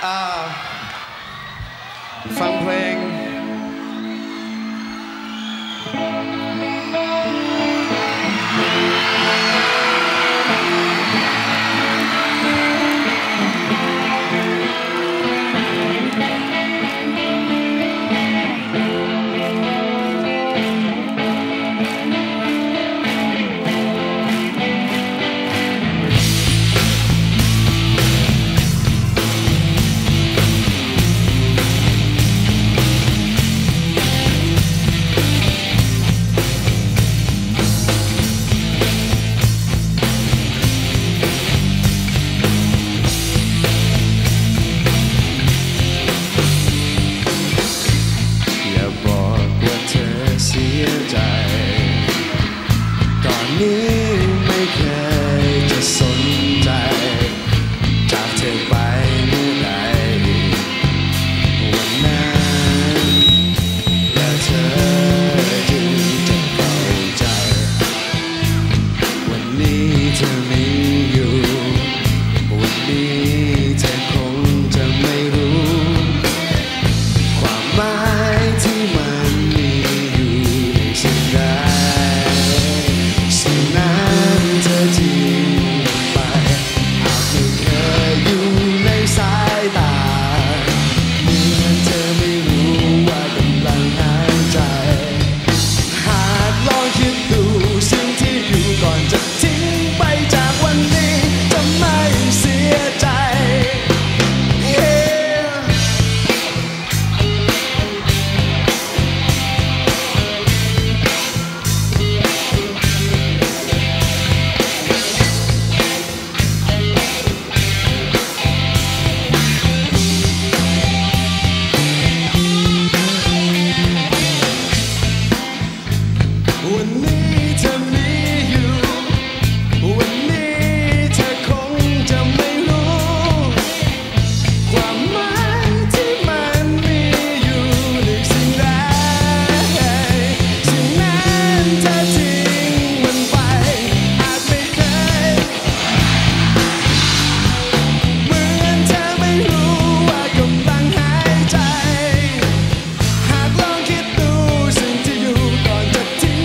ฟังเพลงไม่เคยจะสนใจจากเธอไปเมื่อใดวันนั้นและเธอจึงจะเข้าใจวันนี้เธอมีอยู่วันนี้เธอคงจะไม่รู้ความหมายที่มันมีอยู่ในสิ่งใดวันนี้เธอมีอยู่วันนี้เธอคงจะไม่รู้ความหมายที่มันมีอยู่ในสิ่งใดสิ่งนั้นเธอทิ้งมันไปอาจไม่เคยเหมือนเธอไม่รู้ว่ากำลังหายใจหากลองคิดดูสิ่งที่อยู่ก่อนจะทิ้ง